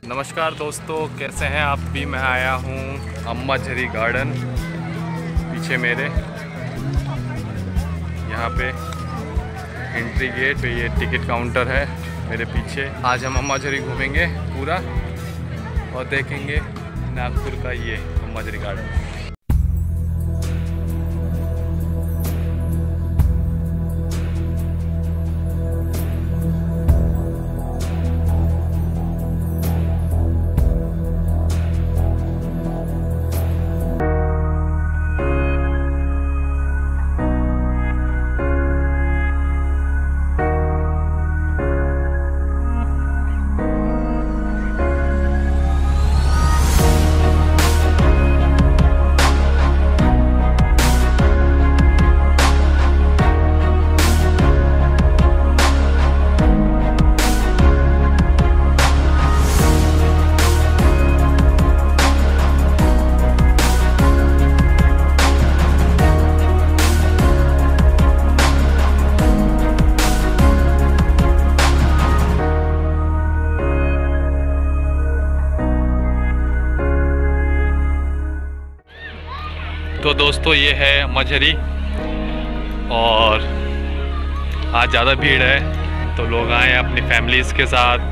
नमस्कार दोस्तों, कैसे हैं आप भी। मैं आया हूँ अम्बाझरी गार्डन, पीछे मेरे यहाँ पे एंट्री गेट पे ये टिकट काउंटर है मेरे पीछे। आज हम अम्बाझरी घूमेंगे पूरा और देखेंगे नागपुर का ये अम्बाझरी गार्डन। तो दोस्तों ये है अम्बाझरी और आज ज़्यादा भीड़ है तो लोग आए हैं अपनी फैमिलीज़ के साथ।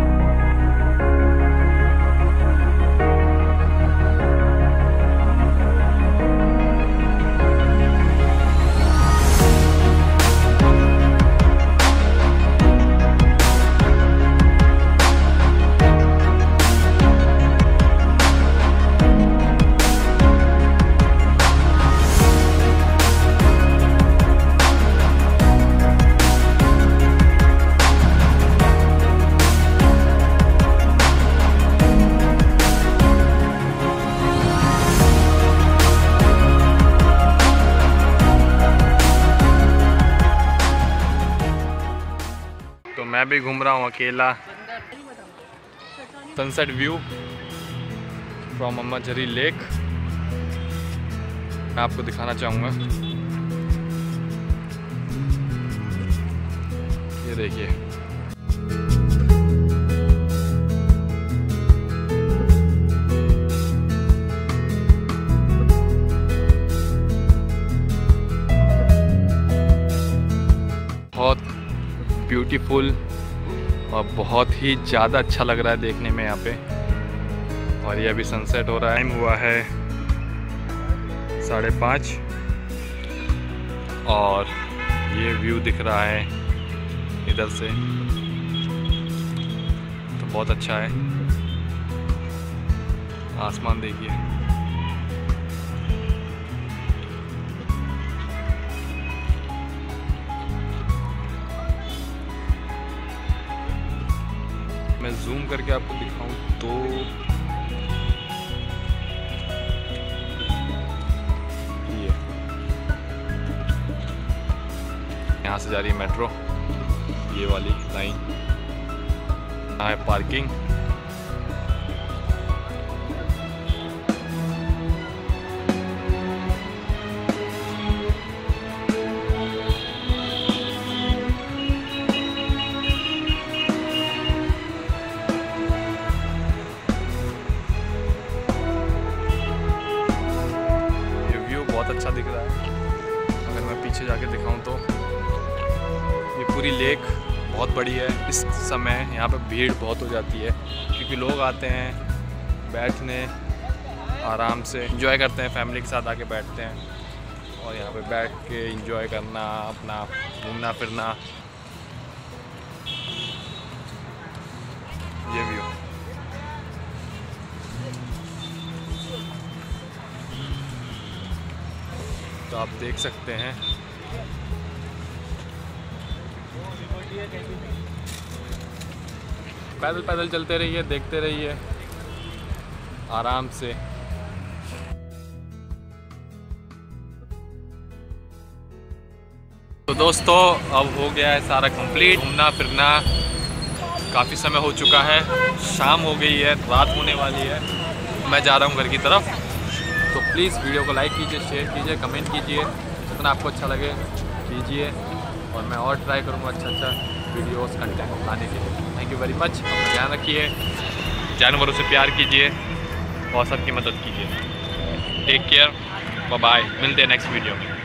तो मैं भी घूम रहा हूँ अकेला। Sunset view from Ambazari lake मैं आपको दिखाना चाहूँगा। ये देखिए, बहुत ब्यूटीफुल और बहुत ही ज़्यादा अच्छा लग रहा है देखने में यहाँ पे। और ये अभी सनसेट हो रहा है, टाइम हुआ है 5:30 और ये व्यू दिख रहा है इधर से तो बहुत अच्छा है। आसमान देखिए, मैं जूम करके आपको दिखाऊं तो ये यहाँ से जा रही है मेट्रो, ये वाली लाइन। यहाँ है पार्किंग। अच्छा दिख रहा है। अगर मैं पीछे जाके दिखाऊं तो ये पूरी लेक बहुत बड़ी है। इस समय यहाँ पे भीड़ बहुत हो जाती है क्योंकि लोग आते हैं बैठने, आराम से एंजॉय करते हैं, फैमिली के साथ आके बैठते हैं और यहाँ पे बैठ के एंजॉय करना, अपना घूमना फिरना। ये व्यू तो आप देख सकते हैं। पैदल पैदल चलते रहिए, देखते रहिए आराम से। तो दोस्तों अब हो गया है सारा कंप्लीट घूमना फिरना। काफ़ी समय हो चुका है, शाम हो गई है, रात होने वाली है। मैं जा रहा हूँ घर की तरफ। तो प्लीज़ वीडियो को लाइक कीजिए, शेयर कीजिए, कमेंट कीजिए, जितना आपको अच्छा लगे कीजिए और मैं और ट्राई करूँगा अच्छा वीडियोस कंटेंट लाने के लिए। थैंक यू वेरी मच, अपना ध्यान रखिए। जानवरों से प्यार कीजिए और सबकी मदद कीजिए। टेक केयर, बाय बाय, मिलते हैं नेक्स्ट वीडियो में।